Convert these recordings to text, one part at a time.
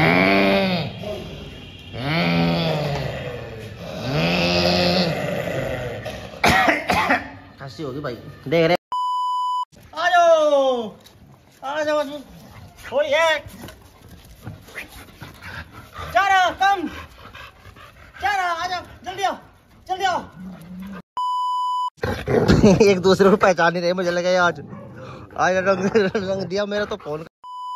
हंसी होगी भाई, देख रहे। आ जाओ आ जाओ, थोड़ी है। चारा कम, चारा आ जाओ, जल्दी आओ जल्दी आओ। एक दूसरे को पहचान नहीं रहे, मुझे लगा आज आज रंग दिया मेरा तो फोन।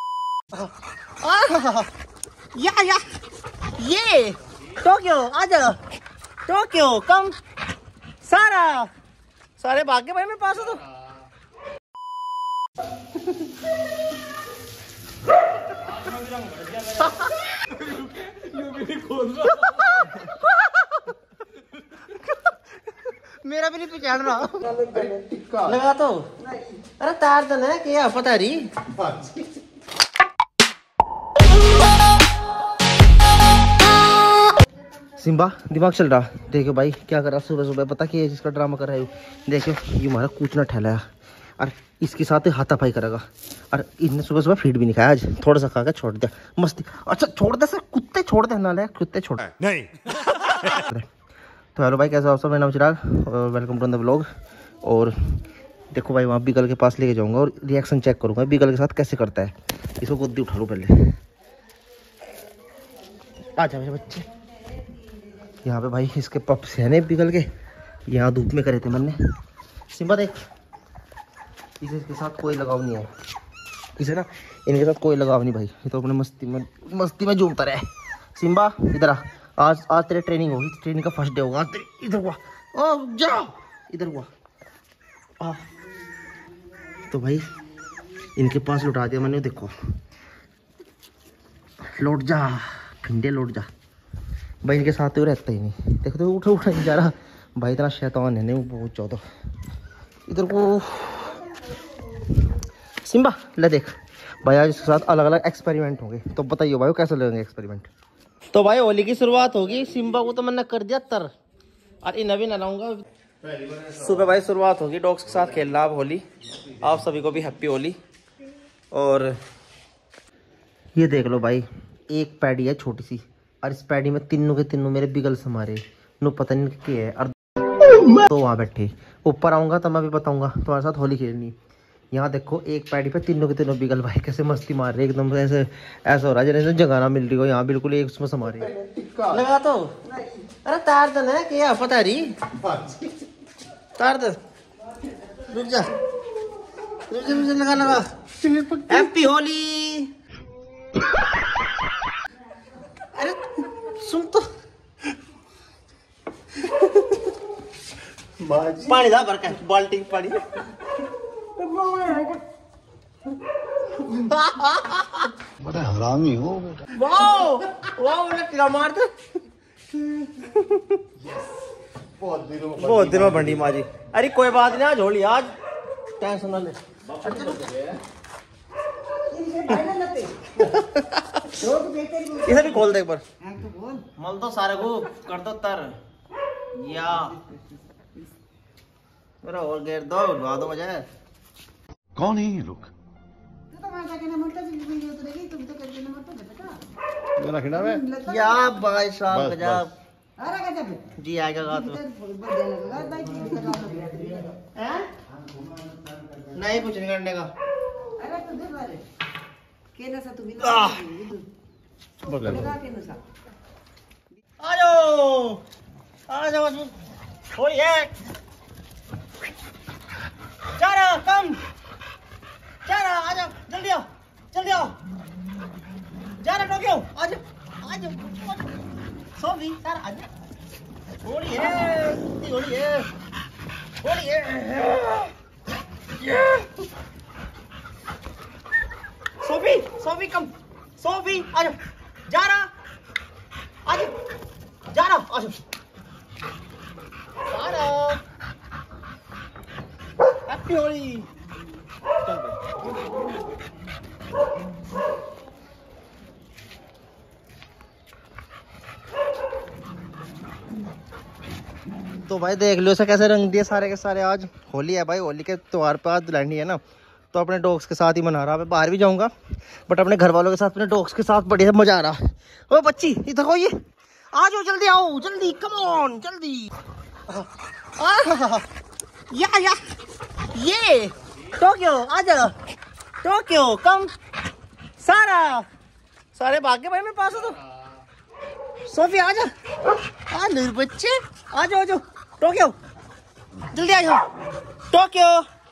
या ये टोक्यो आ जाओ, टोक्यो कम। सारे भाग गए भाई मेरे पास हो तो। मेरा भी नहीं पहचान रहा। लगा तो अरे तार तो ना क्या पता रही। सिम्बा दिमाग चल रहा, देखो भाई क्या कर रहा सुबह सुबह, पता क्या है जिसका ड्रामा कर रहा है। देखो ये हमारा कूचना ठहलाया और इसके साथ हाथापाई करेगा। और इनने सुबह सुबह फीड भी नहीं खाया आज, थोड़ा सा खा के छोड़ दिया मस्ती। अच्छा छोड़ दे सर, कुत्ते छोड़ दे ना, कुत्ते छोड़ नहीं। तो हेलो भाई, कैसे हो आप सब? मेरा नाम चिराग और वेलकम टू द व्लॉग। और देखो भाई वहाँ बीगल के पास लेके जाऊंगा और रिएक्शन चेक करूंगा बीगल के साथ कैसे करता है। इसको गोदी उठा लूँ पहले। आ जाओ मेरे बच्चे। यहाँ पे भाई इसके पप्स है ने बीगल के, यहाँ धूप में करे थे मैंने। सिम्बा देख, इसके साथ कोई लगाव नहीं है, इसे ना इनके साथ कोई लगाव नहीं भाई। ये तो अपने मस्ती में झूमता रहे। सिम्बा इधर आ, आज तेरे ट्रेनिंग होगी, ट्रेनिंग का फर्स्ट डे होगा आज तेरे। इधर हुआ, ओ जाओ इधर हुआ। तो भाई इनके पास लौटा दिया मैंने, देखो लौट जा भिंडे लौट जा भाई। इनके साथ तो रहता ही नहीं, देखो तो उठा नहीं जा रहा भाई, इतना शैतान है नहीं बहुत ज़्यादा। इधर को सिम्बा ले देख भाई, आज इसके साथ अलग अलग एक्सपेरिमेंट होंगे, तो बताइए भाई कैसे लगेंगे एक्सपेरिमेंट। तो भाई होली की शुरुआत होगी, सिम्बा को तो मैंने कर दिया तर और इन्हें भी नलाऊंगा। सुबह भाई शुरुआत होगी डॉग्स के साथ खेलना अब होली। आप सभी को भी हैप्पी होली। और ये देख लो भाई, एक पैडी है छोटी सी और इस पैडी में तीनों के तीनों मेरे बिगल समारे नो पता नहीं क्या है। और तो वहाँ बैठे, ऊपर आऊँगा तो मैं भी बताऊँगा तुम्हारे साथ होली खेलनी। यहाँ देखो एक पैडी पे तीनों के तीनों बिगल भाई कैसे मस्ती मार रहे एकदम, ऐसे ऐसा हो रहा है जैसे जगह ना मिल रही हो। यहाँ बिल्कुल एक उसमें समा रही लगा तो अरे तार तो ना क्या पता रही, तार तो रुक जा लगा। हैप्पी होली। अरे सुन तो पानी था भर के बाल्टी पानी। बड़ा हरामी हो बेटा। वाह वाह कीड़ा मार दे। बहुत दिनों बंडी माजी। अरे कोई बात नहीं, आज होली, आज टेंशन ना ले। इसे भी खोल दे एक बार, मल तो सारे को कर दो तर या मेरा और गेर दो उठवा दो मुझे। कौन है ये लोग? या भाई साहब गजब जी आएगा तो नहीं कुछ नहीं करने का। आ जाओ थोड़ी है। चारा कम, चारा आ जाओ जल्दी आओ जल्दी आओ। चारा टोक्यो आ जाओ आ जाओ। सोफी चारा आ जाओ। होली है होली है होली है। सोफी कम, सोफी आ जाओ। जारा आ जाओ, जारा आ जाओ। जारा हैप्पी होली। तो भाई देख लो इसे कैसे रंग दिए सारे के सारे। आज होली है भाई, होली के त्योहार पे आज दुल्हनी है ना, तो अपने डॉग्स के साथ ही मना रहा। मैं बाहर भी जाऊंगा बट अपने घर वालों के साथ, अपने डॉग्स के साथ बढ़िया मजा आ रहा। ओ बच्ची इधर हो, ये आ जाओ, जल्दी आओ, जल्दी, कम ऑन, जल्दी। या ये टोक्यो आ जाओ, टोक्यो कम। सारे भाग के भाई मेरे पास हो। तो सोफी आ जा, आ मेरे बच्चे, आ जाओ टोक्यो, जल्दी आ जाओ टोक्यो।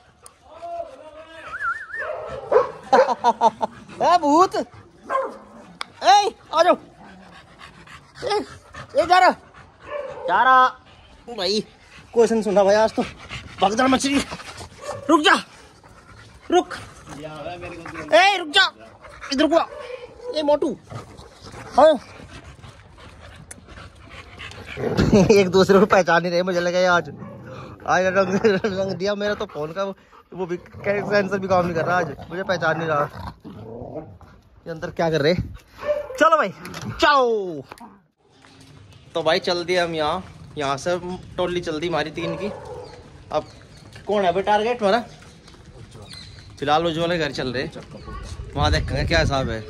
भूत, आ जाओ। ए जा रहा भाई, क्वेश्चन सुना भाई आज तो। भगदड़ मछली, रुक जा, रुक, रुक जा, इधर रुक। ये मोटू हाँ एक दूसरे को पहचान नहीं रहे। मुझे लगा आज रंग दिया मेरा तो फोन का वो भी सेंसर भी काम नहीं कर रहा आज, मुझे पहचान नहीं रहा ये अंदर क्या कर रहे। चलो भाई चलो। तो भाई चल दिया हम यहाँ से टोली चल दी हमारी 3 की। अब कौन है भाई टारगेट हमारा? फिलहाल उज्ज्वल के घर चल रहे, वहाँ देखेंगे क्या हिसाब है।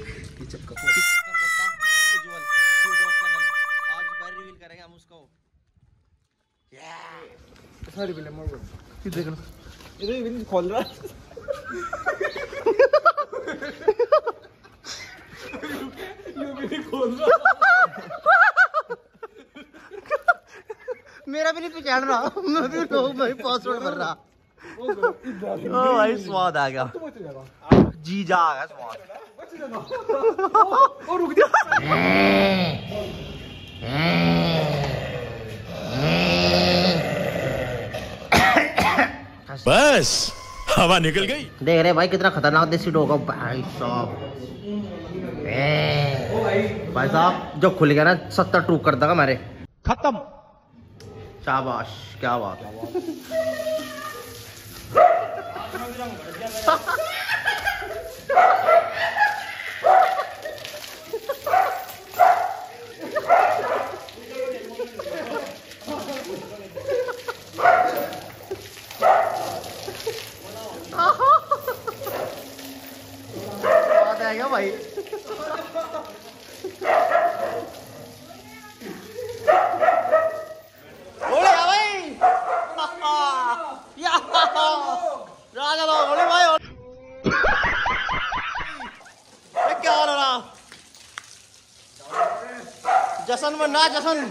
खोल रहा मेरा भी नहीं पहचान रहा, मैं भी मैं पासवर्ड भर रहा। ओ भाई स्वाद आ गया, जीजा आ गया स्वाद। ओ रुक जा, बस हवा निकल गई। देख रहे भाई कितना खतरनाक देसी डॉग है भाई साहब। भाई साहब जो खुल गया ना 70 टूक कर देगा मेरे, खत्म। शाबाश, क्या बात है। आएगा भाई राजा लोग बोले भाई क्या हो रहा? जशन में ना जशन,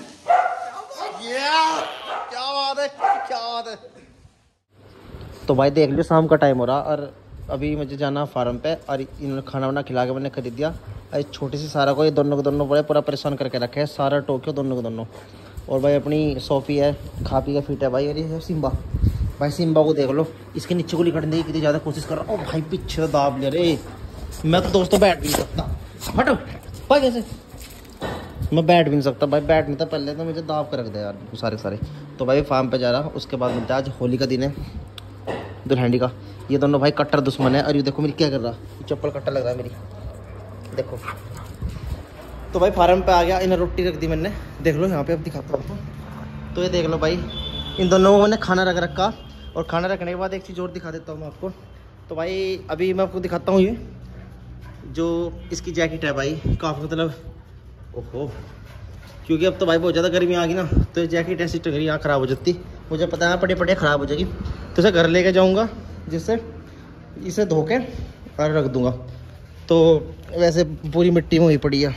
क्या बात है, क्या बात है। तो भाई देख लो शाम का टाइम हो रहा और अभी मुझे जाना फार्म पे और इन्होंने खाना वाना खिला के मैंने खरीद दिया। अरे छोटी सी सारा को ये दोनों को दोनों बड़े पूरा परेशान करके रखे है, सारा टोक्यो दोनों को दोनों। और भाई अपनी सोफी है, खा पी के फिट है भाई। और ये है सिम्बा, भाई सिम्बा को देख लो, इसके नीचे को लिखने की कितनी ज़्यादा कोशिश कर रहा हूँ। भाई पीछे दाब ले रे, मैं तो दोस्तों बैठ भी नहीं सकता। हटो भाई, कैसे मैं बैठ भी नहीं सकता भाई, बैठ नहीं था पहले तो मुझे दाब कर रख दे यार सारे। तो भाई फार्म पे जा रहा, उसके बाद मिलता है। आज होली का दिन है, दुल्हन का। ये दोनों भाई कट्टर दुश्मन है। और ये देखो मेरी क्या कर रहा, चप्पल कट्टा लग रहा है मेरी, देखो। तो भाई फार्म पे आ गया, इन्हें रोटी रख दी मैंने, देख लो यहाँ पे। अब दिखाता हूँ तो ये देख लो भाई, इन दोनों को मैंने खाना रख रखा। और खाना रखने के बाद एक चीज़ और दिखा देता हूँ मैं आपको। तो भाई अभी मैं आपको दिखाता हूँ, ये जो इसकी जैकेट है भाई, काफ़ी मतलब ओहो, क्योंकि अब तो भाई बहुत ज़्यादा गर्मी आ गई ना, तो ये जैकेट ऐसी टगरी यहाँ ख़राब हो जाती, मुझे पता है पटे ख़राब हो जाएगी। तो इसे घर लेके जाऊँगा, जिससे इसे धो के और रख दूँगा। तो वैसे पूरी मिट्टी में हुई पड़ी है।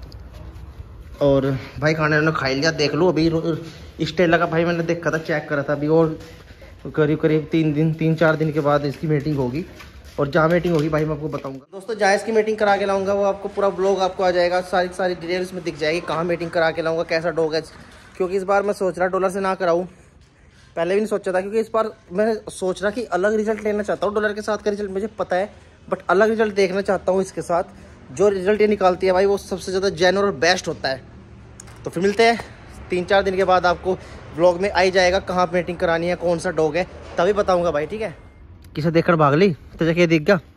और भाई खाने ने खा लिया, देख लो। अभी स्टेला का भाई मैंने देखा था, चेक करा था अभी, और करीब 3-4 दिन के बाद इसकी मीटिंग होगी। और जहाँ मीटिंग होगी भाई मैं आपको बताऊंगा दोस्तों, जहाँ इसकी मीटिंग करा के लाऊंगा वो आपको पूरा ब्लॉग आपको आ जाएगा, सारी डिटेल्स में दिख जाएगी कहाँ मीटिंग करा के लाऊंगा, कैसा डॉग है। क्योंकि इस बार मैं सोच रहा डॉलर से ना कराऊँ, पहले भी नहीं सोचा था, क्योंकि इस बार मैं सोच रहा कि अलग रिजल्ट लेना चाहता हूँ। डॉलर के साथ का रिजल्ट मुझे पता है, बट अलग रिजल्ट देखना चाहता हूँ इसके साथ। जो रिजल्ट ये निकालती है भाई वो सबसे ज़्यादा जेन्युइन और बेस्ट होता है। तो फिर मिलते हैं 3-4 दिन के बाद, आपको ब्लॉग में आ ही जाएगा कहाँ मीटिंग करानी है, कौन सा डॉग है, तभी बताऊँगा भाई, ठीक है। किसे देखकर भाग ली तुझे क्या दिख गया?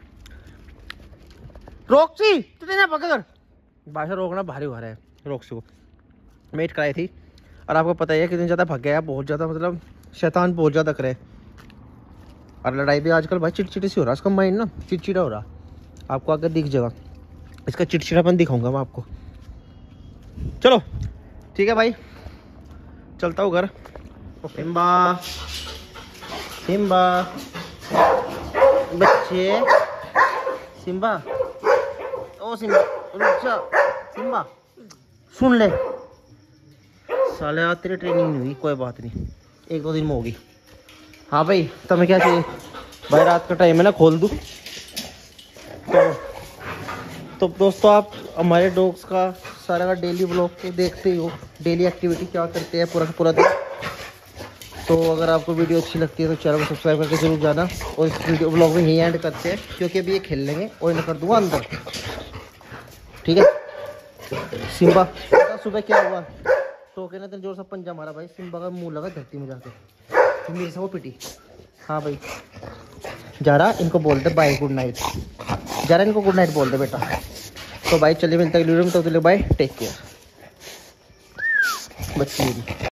रोक्सी तुझे ना पकड़, बादशाह रोकना भारी हो रहा है। रोक्सी को मेट कराई थी और आपको पता ही है कितनी ज़्यादा भाग गया है, बहुत ज़्यादा मतलब शैतान बहुत ज़्यादा करे। और लड़ाई भी आजकल भाई चिड़चिड़ी सी हो रहा है, इसका माइंड ना चिड़चिड़ा हो रहा। आपको आगे दिख जाएगा, इसका चिड़चिड़ापन दिखाऊंगा मैं आपको। चलो ठीक है भाई, चलता हूँ घर। सिम्बा सिम्बा बच्चे, सिम्बा ओ सिम्बा रुक जा, सिम्बा सुन ले साले, आज तेरी ट्रेनिंग नहीं हुई, कोई बात नहीं, 1-2 दिन में होगी। हाँ भाई तुम्हें क्या चाहिए भाई? रात का टाइम है ना, खोल दूँ? तो दोस्तों आप हमारे डॉग्स का सारा का डेली व्लॉग तो देखते ही हो, डेली एक्टिविटी क्या करते हैं पूरा का पूरा दिन। तो अगर आपको वीडियो अच्छी लगती है तो चैनल को सब्सक्राइब करके जरूर जाना। और इस वीडियो व्लॉग में यही एंड करते हैं, क्योंकि अभी ये खेल लेंगे और इन्हें कर दूंगा अंदर, ठीक है। सिम्बा सुबह क्या हुआ, तो कहना तेरे जोर से पंजा मारा भाई, सिम्बा का मुंह लगा धरती में जाके, तो मेरे से वो पिटी। हाँ भाई जा रहा, इनको बोल दे बाय गुड नाइट, जा रहा इनको गुड नाइट बोल दे बेटा। तो भाई चलिए मिलते हैं वीडियो में, तो बाय, टेक केयर बच्ची मेरी।